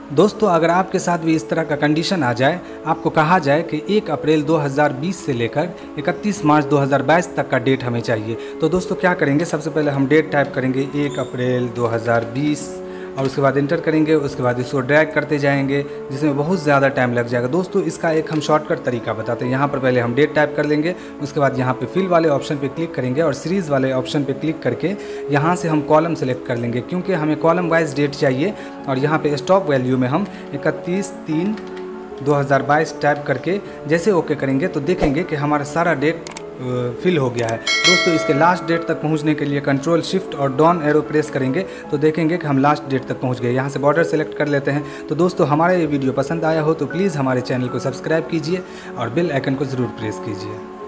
दोस्तों अगर आपके साथ भी इस तरह का कंडीशन आ जाए, आपको कहा जाए कि 1 अप्रैल 2020 से लेकर 31 मार्च 2022 तक का डेट हमें चाहिए, तो दोस्तों क्या करेंगे, सबसे पहले हम डेट टाइप करेंगे 1 अप्रैल 2020 और उसके बाद इंटर करेंगे। उसके बाद इसको ड्रैग करते जाएंगे जिसमें बहुत ज़्यादा टाइम लग जाएगा। दोस्तों इसका एक हम शॉर्टकट तरीका बताते हैं। यहाँ पर पहले हम डेट टाइप कर लेंगे, उसके बाद यहाँ पे फिल वाले ऑप्शन पे क्लिक करेंगे और सीरीज़ वाले ऑप्शन पे क्लिक करके यहाँ से हम कॉलम सेलेक्ट कर लेंगे, क्योंकि हमें कॉलम वाइज डेट चाहिए। और यहाँ पे स्टॉप वैल्यू में हम 31/3/2022 टाइप करके जैसे ओके करेंगे तो देखेंगे कि हमारा सारा डेट फिल हो गया है। दोस्तों इसके लास्ट डेट तक पहुंचने के लिए कंट्रोल शिफ्ट और डाउन एरो प्रेस करेंगे तो देखेंगे कि हम लास्ट डेट तक पहुंच गए। यहां से बॉर्डर सेलेक्ट कर लेते हैं। तो दोस्तों हमारा ये वीडियो पसंद आया हो तो प्लीज़ हमारे चैनल को सब्सक्राइब कीजिए और बेल आइकन को ज़रूर प्रेस कीजिए।